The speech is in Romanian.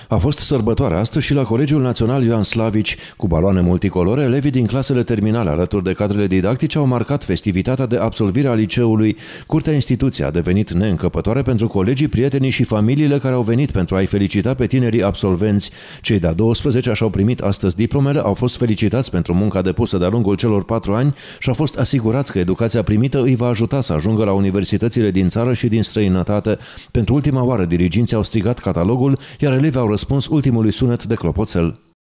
A fost sărbătoare astăzi și la Colegiul Național Ioan Slavici. Cu baloane multicolore, elevii din clasele terminale alături de cadrele didactice au marcat festivitatea de absolvire a liceului. Curtea instituției a devenit neîncăpătoare pentru colegii, prietenii și familiile care au venit pentru a-i felicita pe tinerii absolvenți. Cei de-a 12 și-au primit astăzi diplomele, au fost felicitați pentru munca depusă de-a lungul celor 4 ani și au fost asigurați că educația primită îi va ajuta să ajungă la universitățile din țară și din străinătate. Pentru ultima oară, diriginții au strigat catalogul, iar elevii au răspuns ultimului sunet de clopoțel.